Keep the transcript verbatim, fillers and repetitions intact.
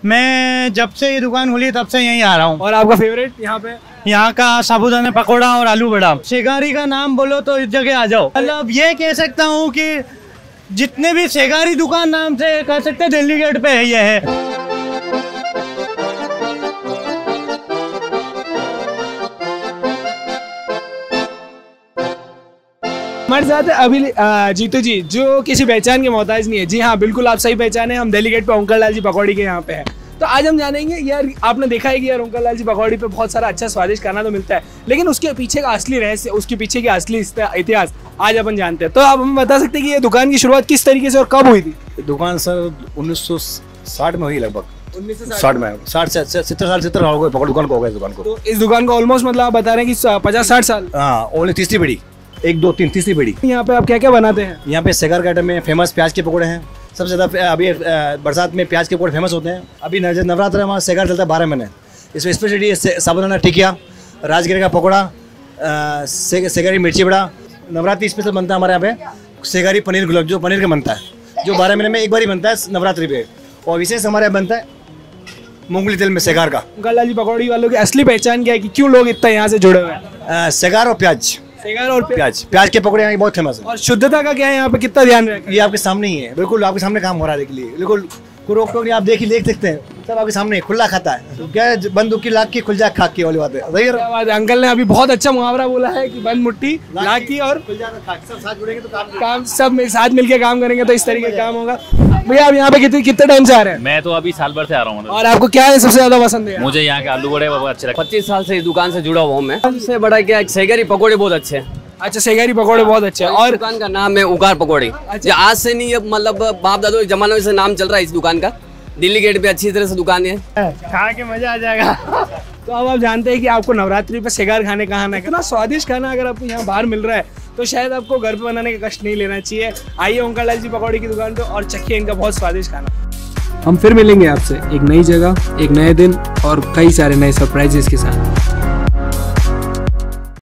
मैं जब से ये दुकान खुली तब से यहीं आ रहा हूँ। और आपका फेवरेट यहाँ पे? यहाँ का साबूदाना पकौड़ा और आलू बड़ा। शेगारी का नाम बोलो तो इस जगह आ जाओ। मतलब ये कह सकता हूँ कि जितने भी शेगारी दुकान नाम से कह सकते हैं दिल्ली गेट पे है ये है। हमारे साथ अभी जीतू जी जो किसी पहचान के मोहताज नहीं है। जी हाँ, बिल्कुल आप सही पहचाने, हम दिल्ली गेट पे ओंकार लाल जी पकौड़ी के यहाँ पे हैं। तो आज हम जानेंगे यार, आपने देखा है कि यार ओंकार लाल जी पकौड़ी पे बहुत सारा अच्छा स्वादिष्ट खाना तो मिलता है, लेकिन उसके पीछे का असली रहस्य, उसके पीछे की असली इतिहास आज अपन जानते हैं। तो आप हमें बता सकते हैं कि ये दुकान की शुरुआत किस तरीके से और कब हुई थी? दुकान सर उन्नीस सौ साठ में हुई, लगभग उन्नीस सौ साठ में। साठ से सत्तर साल सत्तर हो गए पकौड़ी दुकान को हो गए दुकान को। तो इस दुकान को ऑलमोस्ट मतलब आप बता रहे हैं कि पचास साठ साल? हाँ, ओनली तीसरी पीढ़ी, एक दो तीन तीसरी पीढ़ी। यहाँ पे आप क्या क्या बनाते हैं? यहाँ पे शेगार के आइटम में फेमस प्याज के पकौड़े हैं सबसे ज़्यादा। अभी बरसात में प्याज के पकौड़े फेमस होते हैं। अभी नवरात्र में हमारा शेगार चलता है बारह महीने। इसमें स्पेशलिटी साबुदाना टिकिया, राजगिरी का पकौड़ा, शेगारी मिर्ची बड़ा। नवरात्रि स्पेशल बनता है हमारे यहाँ पे शेगारी पनीर गुलाब, जो पनीर का बनता है, जो बारह महीने में एक बार ही बनता है नवरात्रि पे। और विशेष हमारे यहाँ बनता है मूंगफली तेल में शेगार का। ओंकार लाल जी पकौड़ी वालों की असली पहचान क्या है कि क्यों लोग इतना यहाँ से जुड़े हुए हैं? शेगार और प्याज, शेगार और प्याज प्याज के पकौड़े यहाँ बहुत फेमस है। और शुद्धता का क्या है यहाँ पे, कितना ध्यान रखें? ये आपके सामने ही है, बिल्कुल आपके सामने काम हो रहा है। देखिए बिल्कुल कोई रोक टोक नहीं, आप देखिए देख सकते हैं, सब आपके सामने खुला खाता है। तो क्या है, बंद की लाख की खुल जा खाक की वाली बात है। क्या बात है, अंकल ने अभी बहुत अच्छा मुहावरा बोला है कि बंद मुट्ठी लाख की और खुल जा खाक, सब साथ जुड़ेंगे तो काम काम सब में साथ मिलके काम करेंगे तो इस तरीके का काम होगा। भैया आप यहाँ पे कितने कितने टाइम से आ रहे हैं? मैं तो अभी साल भर से आ रहा हूँ। और आपको क्या है सबसे ज्यादा पसंद है? मुझे यहाँ के आलू बड़े बहुत अच्छे लगते हैं। पच्चीस साल से इस दुकान से जुड़ा हुआ हूँ मैं। सबसे बड़ा क्या है, शेगारी पकौड़े बहुत अच्छे हैं। अच्छा, शेगारी पकौड़े बहुत अच्छे हैं। और दुकान का नाम है उकार पकौड़ी। अच्छा, आज से नहीं, मतलब बाप दादों के जमाने से नाम चल रहा है इस दुकान का। दिल्ली गेट पे अच्छी तरह से दुकान है, खा के मजा आ जाएगा। तो अब आप जानते हैं कि आपको नवरात्रि पे शेगार खाने का आना है। कितना स्वादिष्ट खाना अगर आपको यहाँ बाहर मिल रहा है तो शायद आपको घर पे बनाने का कष्ट नहीं लेना चाहिए। आइए ओंकार लाल जी पकौड़ी की दुकान पे और चखिए इनका बहुत स्वादिष्ट खाना। हम फिर मिलेंगे आपसे एक नई जगह, एक नए दिन और कई सारे नए सरप्राइजेस के साथ।